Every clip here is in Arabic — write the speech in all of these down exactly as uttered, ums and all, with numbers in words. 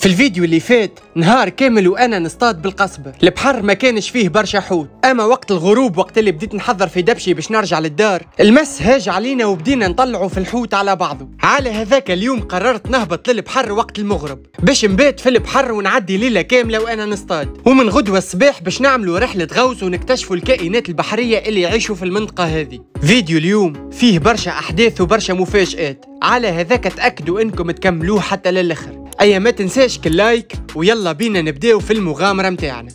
في الفيديو اللي فات نهار كامل وانا نصطاد بالقصبة، البحر ما كانش فيه برشا حوت، اما وقت الغروب وقت اللي بديت نحضر في دبشي باش نرجع للدار المس هاج علينا وبدينا نطلعوا في الحوت على بعضه. على هذاك اليوم قررت نهبط للبحر وقت المغرب باش نبات في البحر ونعدي ليلة كاملة وانا نصطاد، ومن غدوة الصباح باش نعملوا رحلة غوص ونكتشفوا الكائنات البحرية اللي يعيشوا في المنطقة هذه. فيديو اليوم فيه برشا احداث وبرشا مفاجآت، على هذاك تأكدوا انكم تكملوه حتى للآخر. ايا ما تنساش كل لايك ويلا بينا نبداو في المغامرة متاعنا.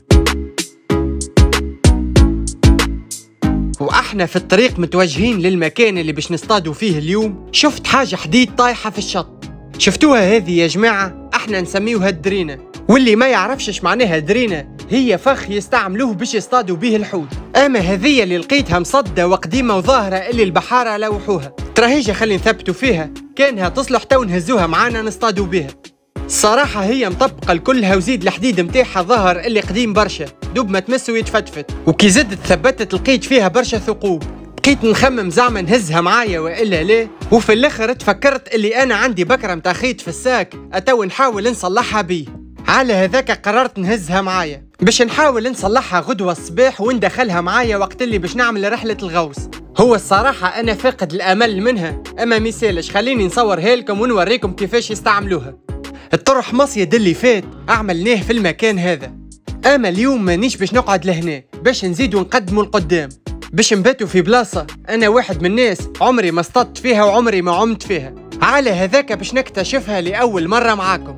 واحنا في الطريق متوجهين للمكان اللي باش نصطادوا فيه اليوم، شفت حاجة حديد طايحة في الشط. شفتوها هذه يا جماعة؟ احنا نسميوها الدرينة، واللي ما يعرفش ايش معناها درينة هي فخ يستعملوه باش يصطادوا به الحوت. اما هذه اللي لقيتها مصدة وقديمة وظاهرة اللي البحارة لوحوها، ترى هيجا خلي نثبتوا فيها، كانها تصلح تو نهزوها معانا نصطادوا بها. الصراحة هي مطبقة لكلها وزيد الحديد متاعها ظهر اللي قديم برشا، دوب ما تمس ويتفتفت، وكي زدت ثبتت لقيت فيها برشا ثقوب. بقيت نخمم زعما نهزها معايا والا لا، وفي الاخر تفكرت اللي انا عندي بكرة متاع خيط في الساك اتو نحاول نصلحها بيه. على هذاك قررت نهزها معايا باش نحاول نصلحها غدوة الصباح وندخلها معايا وقت اللي باش نعمل رحلة الغوص. هو الصراحة أنا فاقد الأمل منها، أما ميسالش خليني نصورها لكم ونوريكم كيفاش يستعملوها. الطرح مصيد اللي فات عملناه في المكان هذا، أما اليوم مانيش باش نقعد لهنا، باش نزيدو نقدموا لقدام، باش نباتوا في بلاصة أنا واحد من الناس عمري ما اصطدت فيها وعمري ما عمت فيها. على هذاك باش نكتشفها لأول مرة معاكم.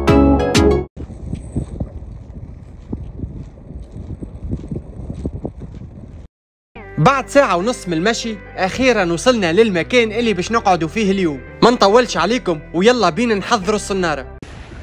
بعد ساعة ونص من المشي أخيرا وصلنا للمكان اللي باش نقعدوا فيه اليوم. ما نطولش عليكم ويلا بينا نحضروا الصنارة.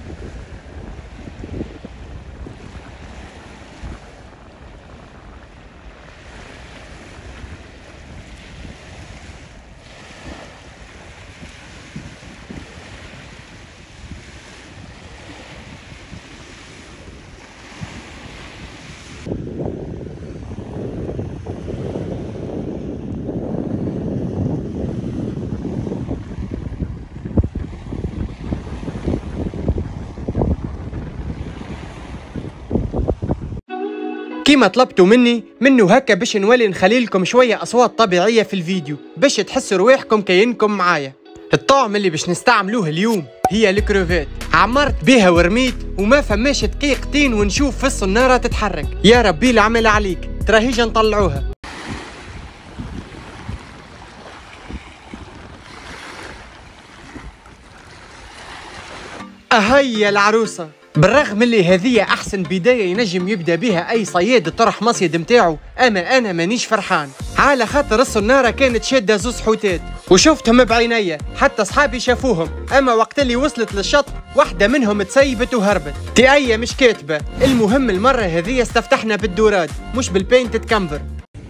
كيما طلبتوا مني منه هكا باش نولي نخلي لكم شويه اصوات طبيعيه في الفيديو باش تحسوا رواحكم كاينكم معايا. الطعم اللي باش نستعملوه اليوم هي الكروفات، عمرت بها ورميت وما فماش دقيقتين ونشوف في الصناره تتحرك. يا ربي العمل عليك، ترى هيجا نطلعوها. اهيا العروسه. بالرغم اللي هذه احسن بدايه ينجم يبدا بها اي صياد طرح مصيد متاعو، اما انا مانيش فرحان على خاطر الصناره كانت شاده زوز حوتات وشفتهم بعينيا، حتى صحابي شافوهم، اما وقت اللي وصلت للشط واحده منهم تسيبت وهربت. تي مش كاتبه. المهم المره هذه استفتحنا بالدوراد مش بالبينت تكمبر.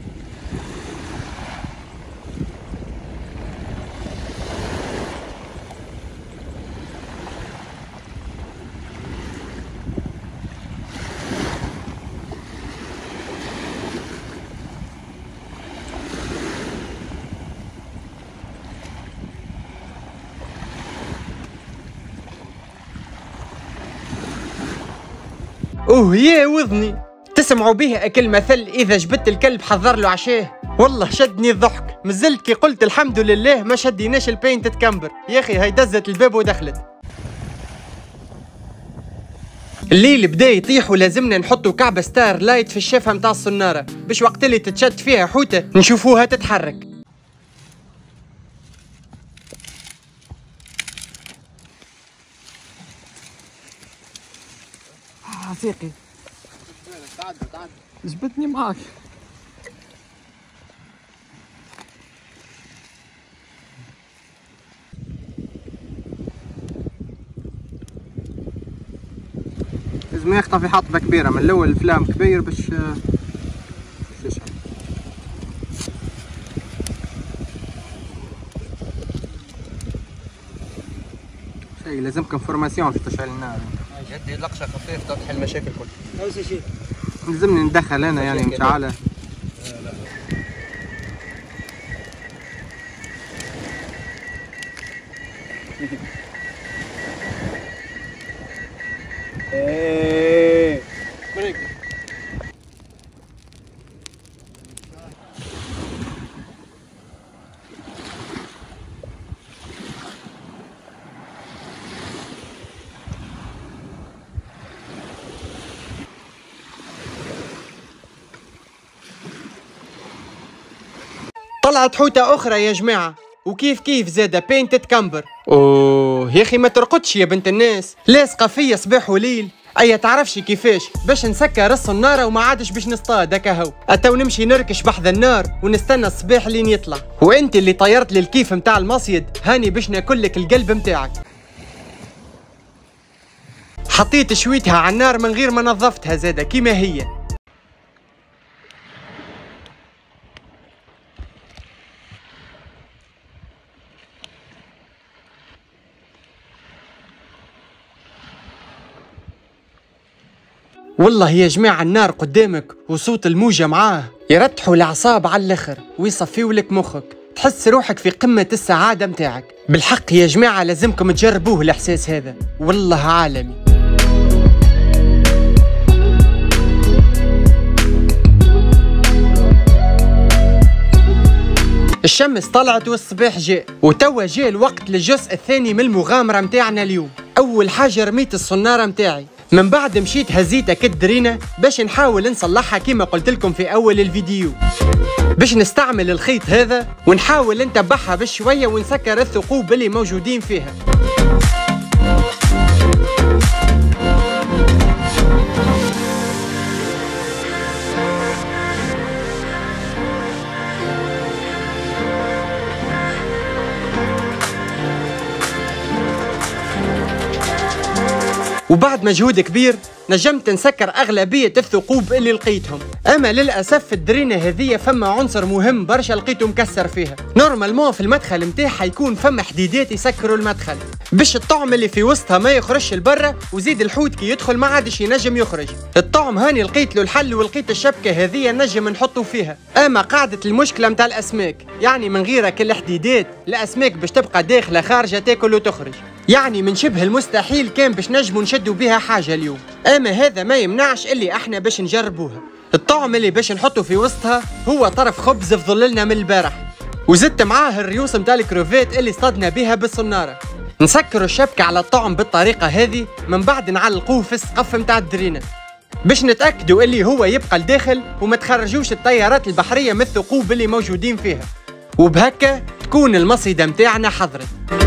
اوه يا وذني، تسمعوا به اكل مثل اذا جبت الكلب حضر له عشاه. والله شدني الضحك، مازلت كي قلت الحمد لله ما شديناش البينت تكمبر، يا اخي هاي دزت الباب ودخلت. الليل بدا يطيح ولازمنا نحطوا كعبة ستار لايت في الشافة متاع الصنارة باش وقت اللي تتشد فيها حوتة نشوفوها تتحرك. عفيقي تعدى تعدى جبتني معاك. لازم يخطف في حطبة كبيرة من الأول، الفلام كبير باش يشعل. شيء لازمكم فورماسيون في تشعيل النار. جدي لقشة خفيف تحل المشاكل كلها. أي شيء لازمني ندخل أنا يعني مشعلة. ايه طلعت حوتة أخرى يا جماعة، وكيف كيف زادة بين تتكمبر. أوه يا أخي ما ترقدش يا بنت الناس، لاصقة فيا صباح وليل. أيا تعرفش كيفاش باش نسكر الصنارة وما عادش باش نصطاد هكا هو، أتو نمشي نركش بحذا النار ونستنى الصباح لين يطلع. وأنت اللي طيرت لي الكيف متاع المصيد، هاني باش ناكلك القلب متاعك. حطيت شويتها على النار من غير ما نظفتها زادة كيما هي. والله يا جماعة النار قدامك وصوت الموجة معاه يرتحوا الأعصاب على الآخر ويصفيوا لك مخك، تحس روحك في قمة السعادة متاعك. بالحق يا جماعة لازمكم تجربوه الإحساس هذا، والله عالمي. الشمس طلعت والصباح جاء، وتوا جاء الوقت للجزء الثاني من المغامرة متاعنا اليوم. أول حاجة رميت الصنارة متاعي، من بعد مشيت هزيتها كالدرينة باش نحاول نصلحها كما قلت لكم في أول الفيديو، باش نستعمل الخيط هذا ونحاول نتبعها بشوية ونسكر الثقوب اللي موجودين فيها. وبعد مجهود كبير نجمت نسكر أغلبية الثقوب اللي لقيتهم، أما للأسف في الدرينة هذية فما عنصر مهم برشا لقيته مكسر فيها. نورمالمون في المدخل متاعها يكون فما حديدات يسكروا المدخل باش الطعم اللي في وسطها ما يخرجش لبرا، وزيد الحوت كي يدخل ما عادش ينجم يخرج. الطعم هاني لقيت له الحل، ولقيت الشبكة هذية نجم نحطه فيها. أما قاعدة المشكلة متاع الأسماك، يعني من غيرك الحديدات الأسماك باش تبقى داخلة خارجة تاكل وتخرج، يعني من شبه المستحيل كان باش نجموا نشدوا بها حاجة اليوم. أما هذا ما يمنعش اللي احنا باش نجربوها. الطعم اللي باش نحطه في وسطها هو طرف خبز فضللنا من البارح، وزدت معاه الريوس متاع الكروفيت اللي اصطادنا بها بالصنارة. نسكروا الشبكة على الطعم بالطريقة هذه، من بعد نعلقوه في السقف متاع الدرينة باش نتأكدوا اللي هو يبقى لداخل وما تخرجوش الطيارات البحرية من الثقوب اللي موجودين فيها، وبهكا تكون المصيدة متاعنا حضرت.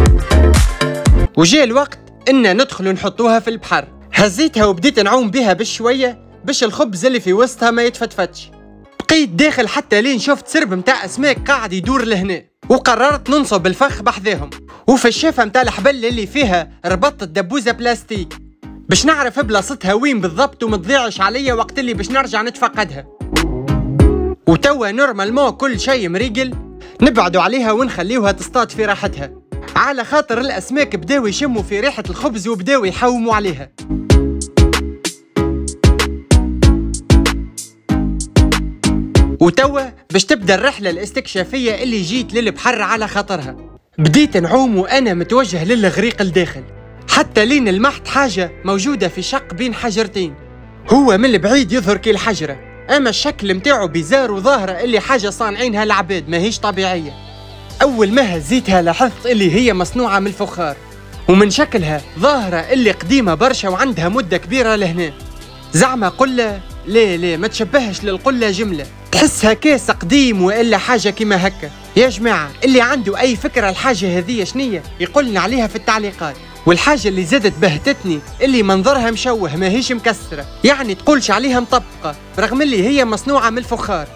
وجاء الوقت إن ندخل نحطوها في البحر. هزيتها وبديت نعوم بها بشوية باش الخبز اللي في وسطها ما يتفتفتش. بقيت داخل حتى لين شفت سرب متاع أسماك قاعد يدور لهنا، وقررت ننصب الفخ بحذاهم. وفي الشافة متاع الحبل اللي فيها ربطت دبوزة بلاستيك باش نعرف بلاصتها وين بالضبط وما تضيعش عليا وقت اللي باش نرجع نتفقدها. وتوا نورمالمون كل شيء مريقل نبعدوا عليها ونخليوها تصطاد في راحتها، على خاطر الأسماك بداو يشموا في ريحة الخبز وبداو يحوموا عليها. وتوا باش تبدا الرحلة الاستكشافية اللي جيت للبحر على خاطرها. بديت نعوم وأنا متوجه للغريق الداخل، حتى لين لمحت حاجة موجودة في شق بين حجرتين. هو من البعيد يظهر كي الحجرة، أما الشكل متاعو بيزار وظاهرة اللي حاجة صانعينها العباد ماهيش طبيعية. أول ما هزيتها لاحظت اللي هي مصنوعة من الفخار، ومن شكلها ظاهرة اللي قديمة برشا وعندها مدة كبيرة لهنا. زعما قلة؟ لا لا ما تشبهش للقلة جملة، تحسها كاس قديم وإلا حاجة كما هكا. يا جماعة اللي عنده أي فكرة الحاجة هذية شنية يقولنا عليها في التعليقات. والحاجة اللي زادت بهتتني اللي منظرها مشوه ماهيش مكسرة، يعني تقولش عليها مطبقة رغم اللي هي مصنوعة من الفخار.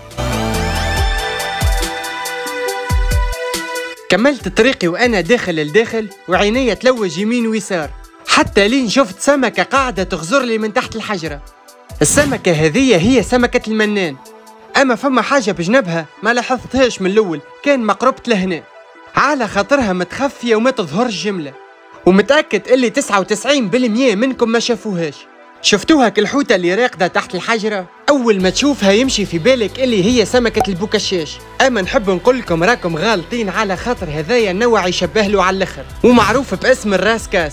كملت طريقي وأنا داخل الداخل وعيني تلوج يمين ويسار، حتى لين شفت سمكة قاعدة تغزر لي من تحت الحجرة. السمكة هذية هي سمكة المنان، أما فما حاجة بجنبها ما لاحظتهاش من الأول، كان مقربت لهنا على خاطرها متخفية وما تظهرش جملة، ومتأكد اللي تسعة وتسعين بالمية منكم ما شافوهاش. شفتوها كالحوتة اللي راقدة تحت الحجرة؟ اول ما تشوفها يمشي في بالك اللي هي سمكة البوكشاش، اما نحب نقول لكم راكم غالطين على خاطر هذايا النوع يشبه له على الاخر ومعروف باسم الراسكاس.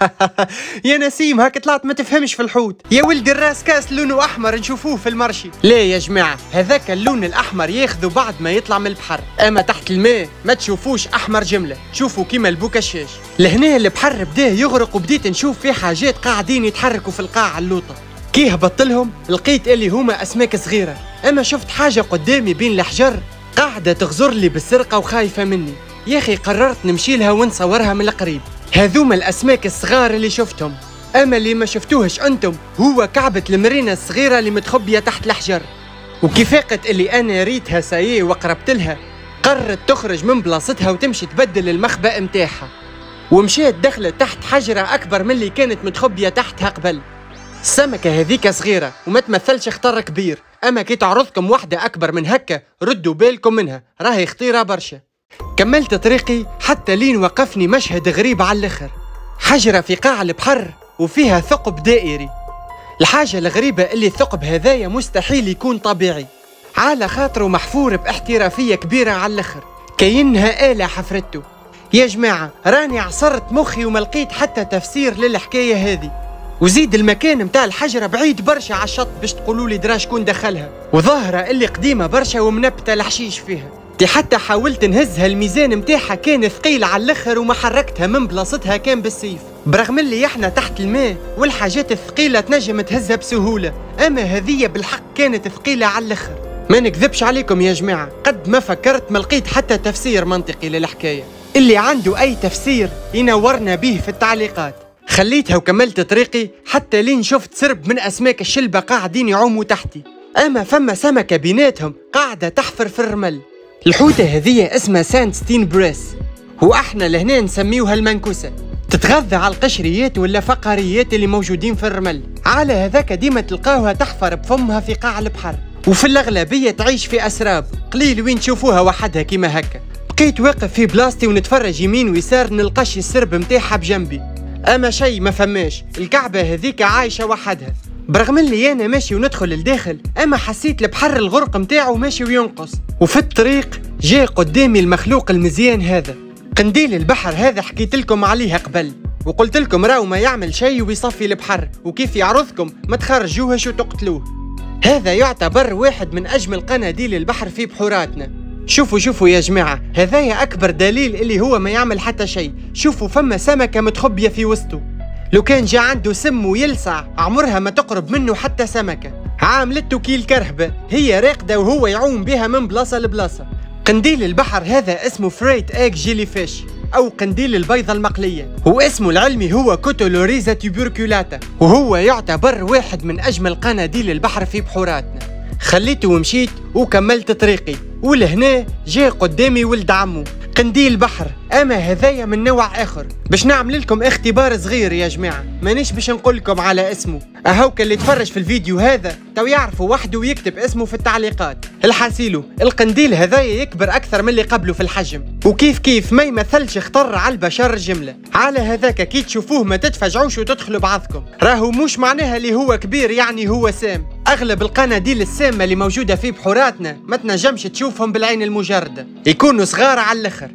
يا نسيم هاك طلعت ما تفهمش في الحوت. يا ولدي الراسكاس لونه احمر نشوفوه في المرشي. لا يا جماعة هذاك اللون الاحمر ياخذوا بعد ما يطلع من البحر، اما تحت الماء ما تشوفوش احمر جملة، تشوفوا كيما البوكشاش. لهنا البحر بداه يغرق وبديت نشوف فيه حاجات قاعدين يتحركوا في القاع اللوطة. كي هبطت لهم لقيت اللي هما اسماك صغيره، اما شفت حاجه قدامي بين الحجر قاعده تغزر لي بالسرقه وخايفه مني. يا اخي قررت نمشي لها ونصورها من القريب. هذوما الاسماك الصغار اللي شفتهم، اما اللي ما شفتوهش انتم هو كعبه المرينه الصغيره اللي متخبيه تحت الحجر. وكيفاقت اللي انا ريتها سايه وقربت لها قررت تخرج من بلاصتها وتمشي تبدل المخبأ متاعها، ومشيت دخلت تحت حجره اكبر من اللي كانت متخبيه تحتها قبل. السمكة هذيك صغيرة وما تمثلش خطر كبير، أما كي تعرضكم واحدة أكبر من هكا ردوا بالكم منها، راهي خطيرة برشا. كملت طريقي حتى لين وقفني مشهد غريب على الآخر، حجرة في قاع البحر وفيها ثقب دائري. الحاجة الغريبة اللي الثقب هذايا مستحيل يكون طبيعي، على خاطره محفور باحترافية كبيرة على الآخر، كأنها آلة حفرته. يا جماعة راني عصرت مخي وما لقيت حتى تفسير للحكاية هذه. وزيد المكان متاع الحجرة بعيد برشا على الشط باش تقولوا لي درا شكون دخلها، وظاهرة اللي قديمة برشا ومنبتة الحشيش فيها. تي حتى حاولت نهزها الميزان متاعها كان ثقيل على الاخر وما حركتها من بلاصتها كان بالسيف، برغم اللي احنا تحت الماء والحاجات الثقيلة تنجم تهزها بسهولة، اما هذية بالحق كانت ثقيلة على الاخر. ما نكذبش عليكم يا جماعة، قد ما فكرت ما لقيت حتى تفسير منطقي للحكاية. اللي عنده اي تفسير ينورنا به في التعليقات. خليتها وكملت طريقي حتى لين شفت سرب من أسماك الشلبة قاعدين يعوموا تحتي، أما فما سمكة بيناتهم قاعدة تحفر في الرمل. الحوتة هذه اسمها ساندستين بريس، وإحنا لهنا نسميوها المنكوسة. تتغذى على القشريات ولا فقاريات اللي موجودين في الرمل، على هذاك ديما تلقاوها تحفر بفمها في قاع البحر، وفي الأغلبية تعيش في أسراب، قليل وين تشوفوها وحدها كيما هكا. بقيت واقف في بلاصتي ونتفرج يمين ويسار نلقاش السرب متاعها بجنبي، اما شيء ما فماش. الكعبه هذيك عايشه وحدها، برغم اللي انا ماشي وندخل لداخل، اما حسيت البحر الغرق متاعه ماشي وينقص. وفي الطريق جاء قدامي المخلوق المزيان هذا، قنديل البحر هذا حكيت لكم عليها قبل وقلت لكم راهو ما يعمل شيء ويصفي البحر، وكيف يعرضكم ما تخرجوهش وتقتلوه. هذا يعتبر واحد من اجمل قناديل البحر في بحوراتنا. شوفوا شوفوا يا جماعة، هذايا أكبر دليل اللي هو ما يعمل حتى شيء. شوفوا فما سمكة متخبية في وسطه، لو كان جا عنده سم ويلسع عمرها ما تقرب منه حتى سمكة. عاملته كي الكرهبة، هي راقدة وهو يعوم بها من بلاصة لبلاصة. قنديل البحر هذا اسمه فريت ايج جيلي فيش أو قنديل البيضة المقلية، واسمه العلمي هو كوتولوريزا تيبوركولاتا، وهو يعتبر واحد من أجمل قناديل البحر في بحوراتنا. خليته ومشيت وكملت طريقي، ولهنا جاء قدامي ولد عمو قنديل بحر، اما هذايا من نوع اخر. باش نعمل لكم اختبار صغير يا جماعه، مانيش باش نقول لكم على اسمه، اهوك اللي تفرج في الفيديو هذا تو يعرفوا وحده ويكتب اسمه في التعليقات. الحاسيلو القنديل هذايا يكبر اكثر من اللي قبله في الحجم، وكيف كيف ما يمثلش خطر على البشر جمله. على هذاك كي تشوفوه ما تتفجعوش وتدخلوا بعضكم، راهو مش معناها اللي هو كبير يعني هو سام. اغلب القناديل السامه اللي موجوده في بحوراتنا ما تنجمش تشوفهم بالعين المجرده، يكونوا صغار على الاخر.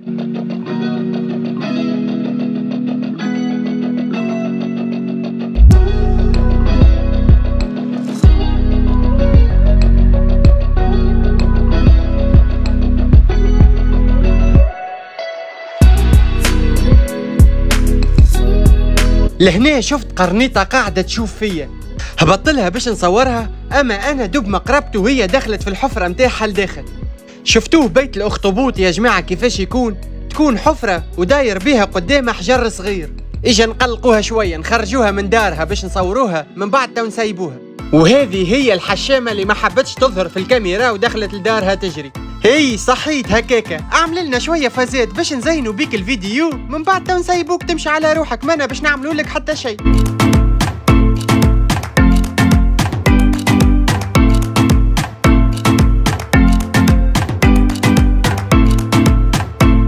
لهنا شفت قرنيطة قاعدة تشوف فيا، هبطت لها باش نصورها، اما انا دب ما قربت وهي دخلت في الحفرة متاعها لداخل. شفتوه بيت الاخطبوط يا جماعة كيفاش يكون؟ تكون حفرة وداير بيها قدامها حجر صغير، اجا نقلقوها شوية نخرجوها من دارها باش نصوروها من بعد تو نسيبوها. وهذه هي الحشامة اللي ما حبتش تظهر في الكاميرا ودخلت لدارها تجري. هي صحيت هكاكا، اعمل لنا شويه فازات باش نزينوا بيك الفيديو، من بعد تو نسيبوك تمشي على روحك، مانا باش نعملوا لك حتى شيء.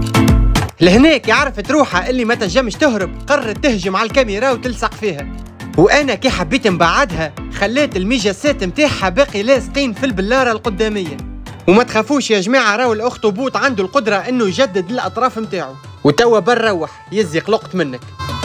لهناك عرفت روحها اللي ما تنجمش تهرب، قررت تهجم على الكاميرا وتلصق فيها. وانا كي حبيت نبعدها خليت الميجاسات متاعها باقي لاصقين في البلاره القداميه. وما تخافوش يا جماعه، راهو الاخطبوط عنده القدره انه يجدد الاطراف متاعو. وتوا بنروح يزي قلقت منك.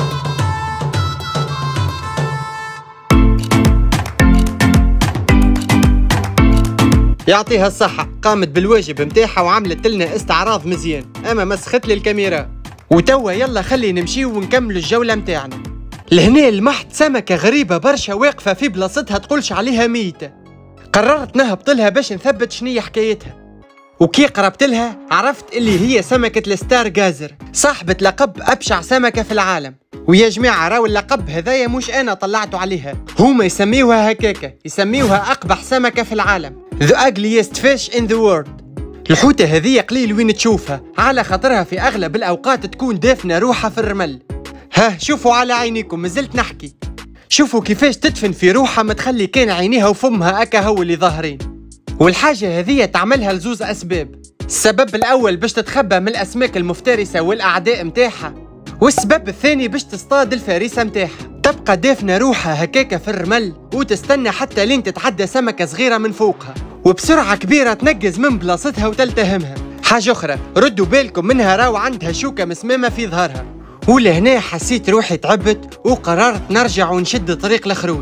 يعطيها الصحة، قامت بالواجب متاعها وعملت لنا استعراض مزيان، اما مسخت لي الكاميرا. وتوا يلا خلي نمشيو ونكملوا الجولة متاعنا. لهنا لمحت سمكة غريبة برشا واقفة في بلاصتها تقولش عليها ميتة. قررت نهبط لها باش نثبت شنية حكايتها. وكي قربت لها عرفت اللي هي سمكة الستار جازر، صاحبة لقب أبشع سمكة في العالم. ويا جماعة راهو اللقب هذايا مش أنا طلعته عليها، هما يسميوها هكاكا، يسميوها أقبح سمكة في العالم، The ugliest fish in the world. الحوتة هذية قليل وين تشوفها، على خاطرها في أغلب الأوقات تكون دافنة روحها في الرمل. ها شوفوا على عينيكم، مازلت نحكي. شوفوا كيفاش تدفن في روحها، ما تخلي كان عينيها وفمها أكا هو اللي ظاهرين. والحاجة هذية تعملها لزوز أسباب. السبب الأول باش تتخبى من الأسماك المفترسة والأعداء متاعها، والسبب الثاني باش تصطاد الفريسة متاعها. تبقى دافنة روحها هكاكا في الرمل وتستنى حتى لين تتعدى سمكة صغيرة من فوقها، وبسرعة كبيرة تنقز من بلاصتها وتلتهمها. حاجة أخرى ردوا بالكم منها، راو عندها شوكة مسمامة في ظهرها. ولهنا حسيت روحي تعبت وقررت نرجع ونشد طريق الخروج.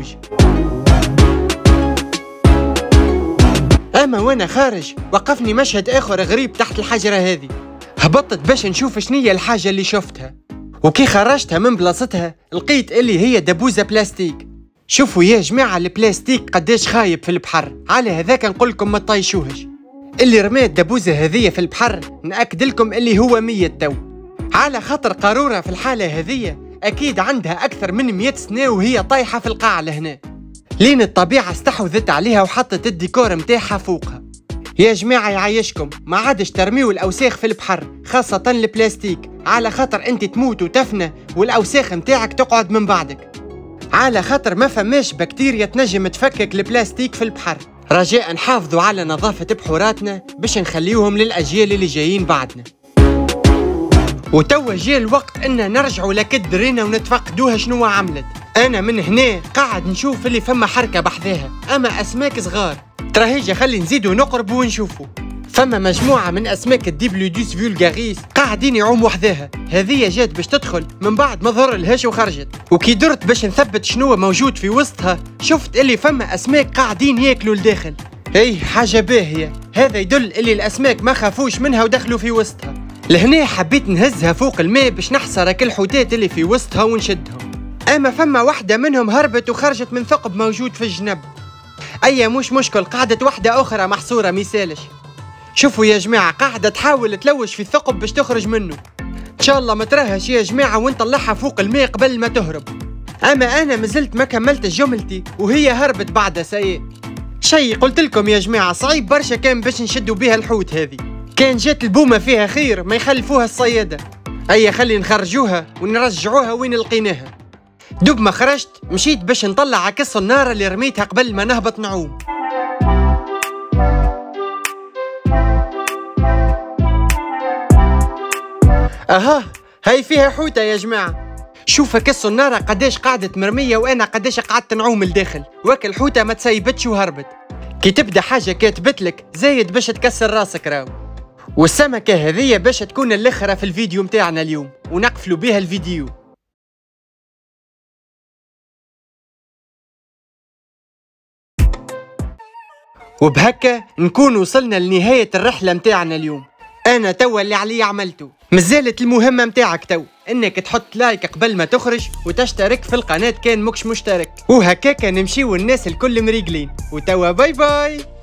اما وانا خارج وقفني مشهد اخر غريب تحت الحجرة هذه. هبطت باش نشوف شنية الحاجة اللي شفتها، وكي خرجتها من بلاصتها لقيت اللي هي دبوزة بلاستيك. شوفوا يا جماعة البلاستيك قداش خايب في البحر، على هذاك نقولكم ما تطيشوهش. اللي رمات دبوزة هذية في البحر نأكد لكم اللي هو ميت تو، على خاطر قارورة في الحالة هذية أكيد عندها أكثر من مئة سنة وهي طايحة في القاع لهنا، لين الطبيعة استحوذت عليها وحطت الديكور متاعها فوقها. يا جماعة يعيشكم ما عادش ترميوا الأوساخ في البحر، خاصة البلاستيك، على خاطر أنت تموت وتفنى والأوساخ متاعك تقعد من بعدك، على خاطر ما فماش بكتيريا تنجم تفكك البلاستيك في البحر. رجاء نحافظوا على نظافة بحوراتنا باش نخليوهم للأجيال اللي جايين بعدنا. وتوا جاء الوقت ان نرجعوا لكد درينا ونتفقدوها شنو عملت. انا من هنا قاعد نشوف اللي فما حركه بحذاها، اما اسماك صغار. ترى هيجا خلي نزيدوا نقرب ونشوفوا. فما مجموعه من اسماك الديبلودوس فولغاريس قاعدين يعوموا حذاها. هذه جات باش تدخل من بعد ما ظهر لهاش وخرجت، وكي درت باش نثبت شنو موجود في وسطها شفت اللي فما اسماك قاعدين ياكلوا لداخل. اي حاجه باهيه، هذا يدل اللي الاسماك ما خافوش منها ودخلوا في وسطها. لهنا حبيت نهزها فوق الماء باش نحصر كل الحوتات اللي في وسطها ونشدهم، اما فما واحده منهم هربت وخرجت من ثقب موجود في الجنب. اي مش مشكل، قعدت واحده اخرى محصوره ميسالش. شوفوا يا جماعه قاعده تحاول تلوش في الثقب باش تخرج منه. ان شاء الله ما تراهش يا جماعه ونطلعها فوق الماء قبل ما تهرب. اما انا مازلت ما كملتش جملتي وهي هربت بعدها. سيء شيء قلت لكم يا جماعه، صعيب برشا كان باش نشدوا بها الحوت هذه. كان جات البومه فيها خير ما يخلفوها الصياده. اي خلي نخرجوها ونرجعوها وين لقيناها. دوب ما خرجت مشيت باش نطلع عكس النار اللي رميتها قبل ما نهبط نعوم. اها هاي فيها حوته يا جماعه. شوف كس النار قداش قعدت مرميه وانا قداش قعدت نعوم لداخل، وكل حوته ما تسيبتش وهربت. كي تبدا حاجه كاتبتلك زايد باش تكسر راسك راو. والسمكه هذية باش تكون الاخرى في الفيديو متاعنا اليوم ونقفلوا بها الفيديو. وبهكا نكون وصلنا لنهاية الرحلة متاعنا اليوم. أنا توا اللي علي عملته، مازالت المهمة متاعك تو إنك تحط لايك قبل ما تخرج وتشترك في القناة كان مكش مشترك، وهكاكا نمشيو الناس الكل مريقلين. وتوا باي باي.